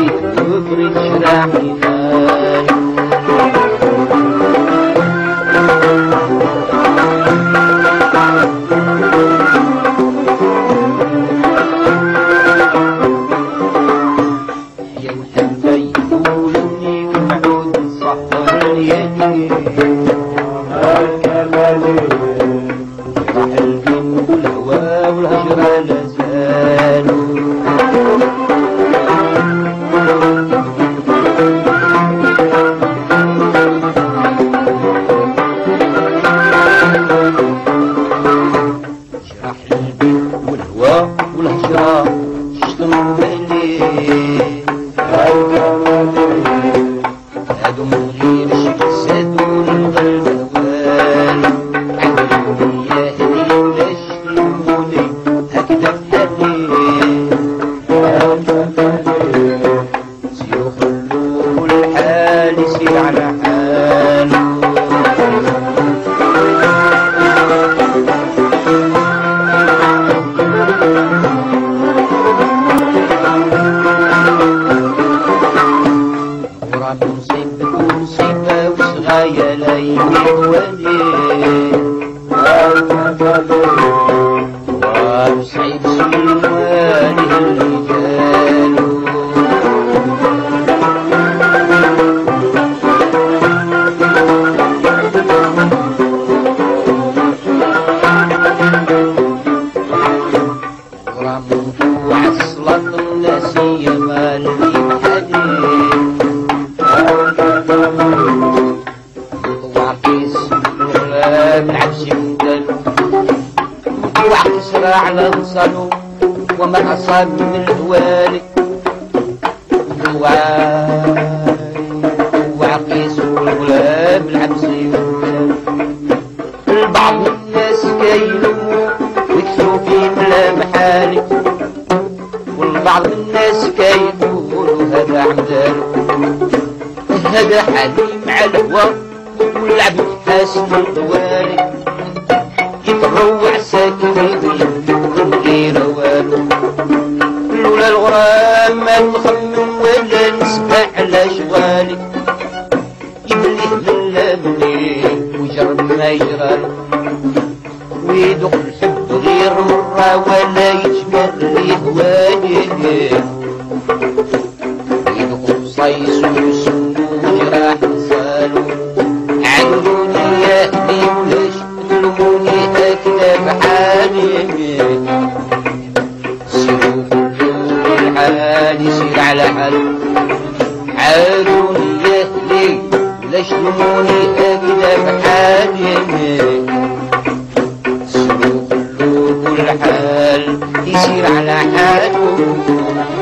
وبرد شراحي يا وحبي يقولني ومعود صحر اليدين الجن والهوى والهجرة لا زالوا جراح الجن والهوى والهجرة شطنوا الليل هادو من غير شكل زادوا للغلب هوالي عندهم يا هدي ولا شلوني هكذا بحالي سيو خلو الحال يسير على حاله مصيبة وصغايا لا يميواني وصعيب سلواني الرجال ورمت وعسلط الناس يا اللي بحديد العبس يمدل وعد سرع على وصلوا ومن أصاب من الهوالي وعقيس والغلام العبس يمدل البعض من الناس كيلوا ويكسروا في بلا محالي والبعض من الناس كيقولوا هذا عمدالو هذا حالي مع الهوى والعبد حاسد الغوالي يتروع ساكنين من غير والو لولا الغرام ما نخمم ولا نسبح على شوالي يبليه من لامني وجرب ما يجرالو ويدق الحب غير مرة ولا يجمر لي هوالي يدق صيص وسندو وجراح نزالو عدلوني يا أهلي وليش تلوموني هكذا بحالي سيروا خذوا الحال يسير على حال عدلوني يا أهلي وليش تلوموني هكذا بحالي سيروا خذوا الحال يسير على حاله